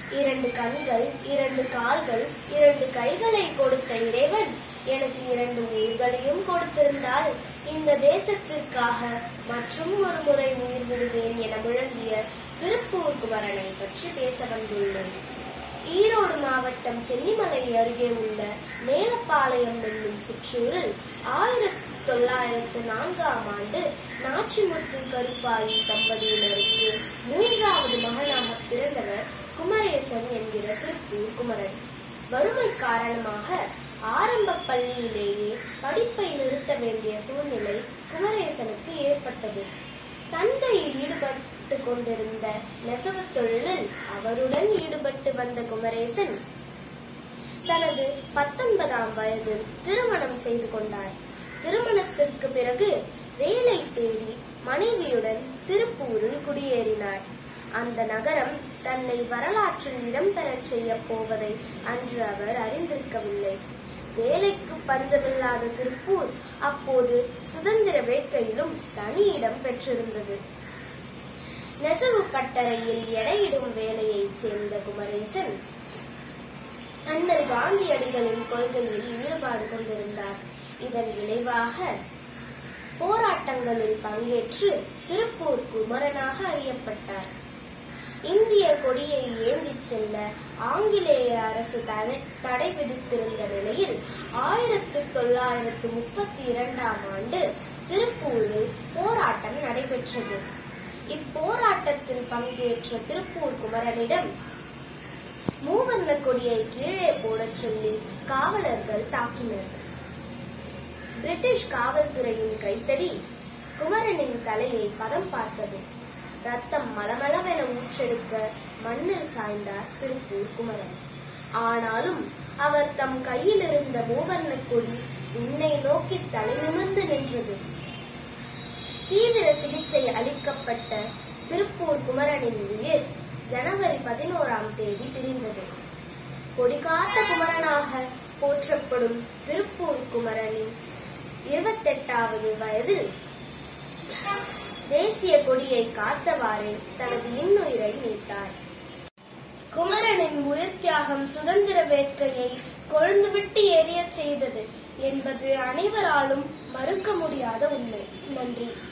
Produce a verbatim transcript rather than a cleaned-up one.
இரண்டு கண்கள், இரண்டு கால்கள், இரண்டு கைகளை கொடுத்த இறைவன் எனக்கு இரண்டு உயிர்களையும் கொடுத்திருந்தால் இந்த தேசத்திற்காக மற்றும் ஒரு முறை உயிர் விடுவேன் என முழங்கிய திருப்பூர் குமரனை பற்றி பேச வந்துள்ளது. ஈரோடு மாவட்டம் சென்னிமலை அருகே உள்ள மேலப்பாளையம் என்னும் சிற்றூரில் ஆயிரத்தி தொள்ளாயிரத்து நான்காம் ஆண்டு நாச்சிமுத்து கருப்பாயி தம்பதியினருக்கு மூன்றாவது மகனாக பிறந்தவர் குமரேசன் என்கிற திருப்பூர் குமரன். வறுமை காரணமாக ஆரம்ப பள்ளியிலேயே படிப்பை நிறுத்த வேண்டிய சூழ்நிலை குமரேசனுக்கு ஏற்பட்டது. தந்தையில் ஈடுபட்டு கொண்டிருந்த நெசவு தொழிலில் அவருடன் ஈடுபட்டு வந்த குமரேசன் தனது பத்தொன்பதாம் வயதில் திருமணம் செய்து கொண்டார். திருமணத்திற்கு பிறகு வேலை தேடி மனைவியுடன் திருப்பூரில் குடியேறினார். அந்த நகரம் தன்னை வரலாற்றில் இடம்பெற செய்ய போவதை அன்று அவர் அறிந்திருக்கவில்லை. வேலைக்கு பஞ்சமில்லாத திருப்பூர் அப்போது சுதந்திர வேட்கையிலும் தனி இடம் பெற்றிருந்தது. நெசவு பட்டறையில் எடையிடும் வேலையை சேர்ந்த குமரேசன் அண்ணல் காந்தியடிகளின் கொள்கையில் ஈடுபாடு கொண்டிருந்தார். இதன் விளைவாக போராட்டங்களில் பங்கேற்று திருப்பூர் குமரனாக அறியப்பட்டார். இந்திய கொடியை ஏந்தி செல்ல ஆங்கிலேய அரசு தடை விதித்திருந்த நிலையில் ஆயிரத்தி தொள்ளாயிரத்து முப்பத்தி இரண்டாம் ஆண்டு திருப்பூரில் போராட்டம் நடைபெற்றது. இப்போராட்டத்தில் பங்கேற்ற திருப்பூர் குமரனிடம் மூவர்ண கொடியை கீழே போட சொல்லி காவலர்கள் தாக்கினர். பிரிட்டிஷ் காவல்துறையின் கைத்தடி குமரனின் தலையை பதம் பார்த்தது. ரத்தம் மளமளவென ஊற்றெடுக்க மண்ணில் சாய்ந்தார் திருப்பூர் குமரன். ஆனாலும் அவர் தம் கையில் இருந்த மூவர்ண கொடி விண்ணை நோக்கி தலை நிமிர்ந்து நின்றது. தீவிர சிகிச்சை அளிக்கப்பட்ட திருப்பூர் குமரனின் உயிர் ஜனவரி பதினோராம் தேதி பிரிந்தது. கொடிகாத்த குமரனாக போற்றப்படும் திருப்பூர் குமரனின் இருபத்தெட்டாவது வயதில் தேசிய கொடியை காத்தவாறே தனது இன்னுயிரை நீத்தார். குமரனின் உயிர் தியாகம் சுதந்திர வேட்கையை கொழுந்துவிட்டு எரிய செய்தது என்பது அனைவராலும் மறுக்க முடியாத உண்மை. நன்றி.